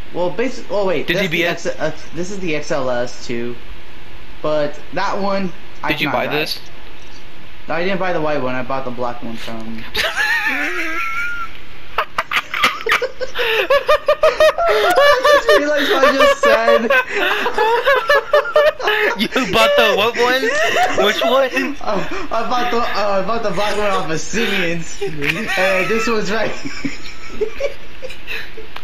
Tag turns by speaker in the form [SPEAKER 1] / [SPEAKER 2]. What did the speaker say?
[SPEAKER 1] Well, basically, oh wait,
[SPEAKER 2] Did he be it?
[SPEAKER 1] this is the XLS too, but that one I
[SPEAKER 2] Did you
[SPEAKER 1] cannot
[SPEAKER 2] buy
[SPEAKER 1] drive.
[SPEAKER 2] this?
[SPEAKER 1] No, I didn't buy the white one. I bought the black one from. I just realized what I just said.
[SPEAKER 2] You bought the what one? Which one?
[SPEAKER 1] I bought the black one off of Siemens, and this one's right.